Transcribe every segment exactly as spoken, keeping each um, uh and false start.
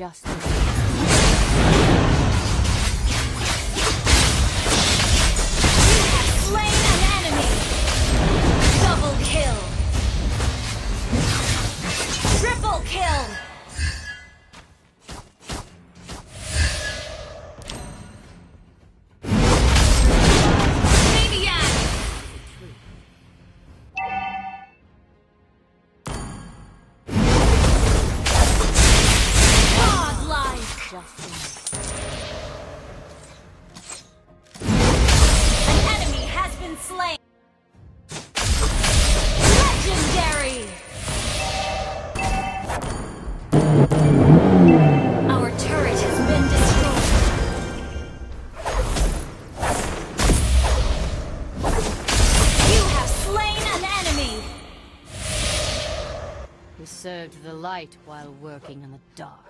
justice. Slain an enemy! Double kill! Triple kill! Maniac! Godlike! Justice. Been slain. Legendary. Our turret has been destroyed. You have slain an enemy. Who served the light while working in the dark.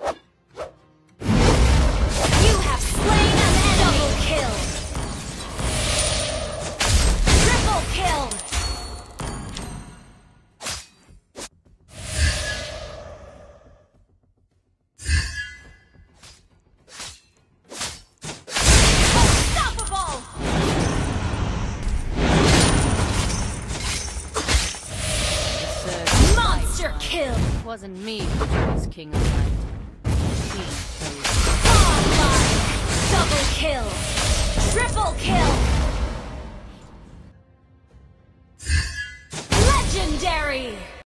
You have slain an enemy. Double kill. Kill! Unstoppable! Monster kill! It wasn't me who chose King of Light. He chose. Godlike! Double kill! Triple kill!